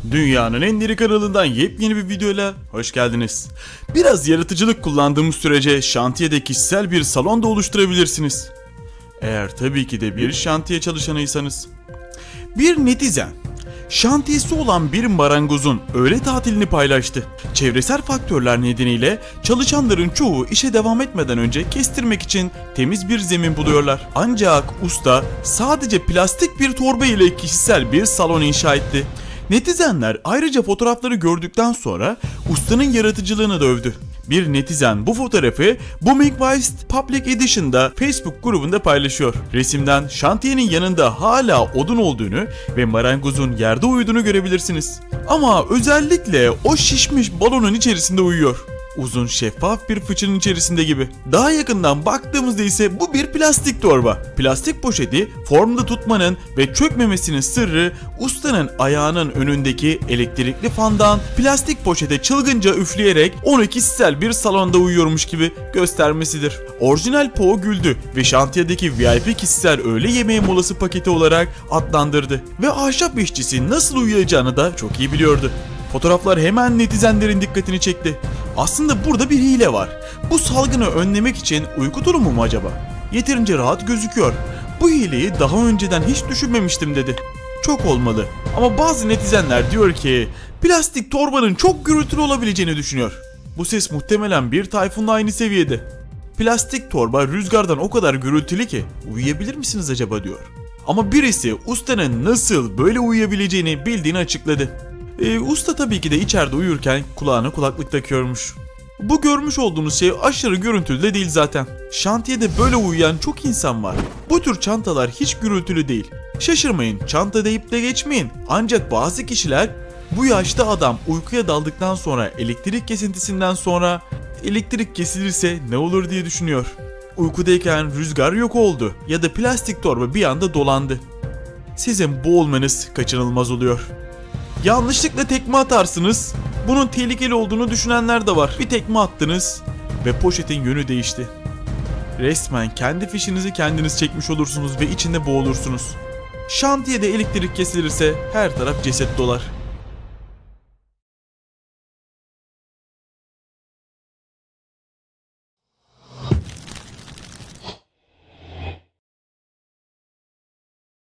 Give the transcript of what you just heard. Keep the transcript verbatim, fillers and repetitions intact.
Dünyanın en diri kanalından yepyeni bir videoyla hoş geldiniz. Biraz yaratıcılık kullandığımız sürece şantiyede kişisel bir salon da oluşturabilirsiniz. Eğer tabii ki de bir şantiye çalışanıysanız. Bir netizen, şantiyesi olan bir marangozun öğle tatilini paylaştı. Çevresel faktörler nedeniyle çalışanların çoğu işe devam etmeden önce kestirmek için temiz bir zemin buluyorlar. Ancak usta sadece plastik bir torba ile kişisel bir salon inşa etti. Netizenler ayrıca fotoğrafları gördükten sonra ustanın yaratıcılığını da övdü. Bir netizen bu fotoğrafı Booming West Public Edition'da Facebook grubunda paylaşıyor. Resimden şantiyenin yanında hala odun olduğunu ve marangozun yerde uyuduğunu görebilirsiniz. Ama özellikle o şişmiş balonun içerisinde uyuyor. Uzun şeffaf bir fıçının içerisinde gibi. Daha yakından baktığımızda ise bu bir plastik torba. Plastik poşeti formda tutmanın ve çökmemesinin sırrı ustanın ayağının önündeki elektrikli fandan plastik poşete çılgınca üfleyerek onu kişisel bir salonda uyuyormuş gibi göstermesidir. Orijinal Po güldü ve şantiyedeki V I P kişisel öğle yemeği molası paketi olarak adlandırdı. Ve ahşap işçisi nasıl uyuyacağını da çok iyi biliyordu. Fotoğraflar hemen netizenlerin dikkatini çekti. Aslında burada bir hile var. Bu salgını önlemek için uyku durumu mu acaba? Yeterince rahat gözüküyor. Bu hileyi daha önceden hiç düşünmemiştim dedi. Çok olmalı. Ama bazı netizenler diyor ki plastik torbanın çok gürültülü olabileceğini düşünüyor. Bu ses muhtemelen bir tayfunla aynı seviyede. Plastik torba rüzgardan o kadar gürültülü ki uyuyabilir misiniz acaba diyor. Ama birisi ustanın nasıl böyle uyuyabileceğini bildiğini açıkladı. Ee, usta tabii ki de içeride uyurken kulağına kulaklık takıyormuş. Bu görmüş olduğunuz şey aşırı gürültülü de değil zaten. Şantiyede böyle uyuyan çok insan var. Bu tür çantalar hiç gürültülü değil. Şaşırmayın, çanta deyip de geçmeyin. Ancak bazı kişiler bu yaşta adam uykuya daldıktan sonra elektrik kesintisinden sonra elektrik kesilirse ne olur diye düşünüyor. Uykudayken rüzgar yok oldu ya da plastik torba bir anda dolandı. Sizin boğulmanız kaçınılmaz oluyor. Yanlışlıkla tekme atarsınız. Bunun tehlikeli olduğunu düşünenler de var. Bir tekme attınız ve poşetin yönü değişti. Resmen kendi fişinizi kendiniz çekmiş olursunuz ve içinde boğulursunuz. Şantiyede elektrik kesilirse her taraf ceset dolar.